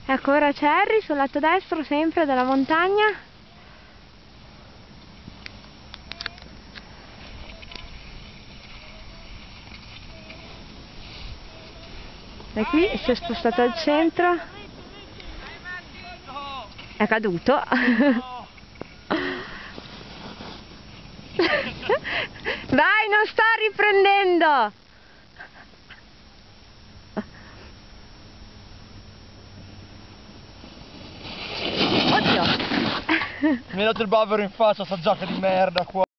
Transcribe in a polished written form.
Ecco, ora c'è Harry sul lato destro sempre della montagna. E qui si è spostato al centro. È caduto. Vai, non sto riprendendo. Mi hai dato il bavero in faccia, sta giacca di merda qua.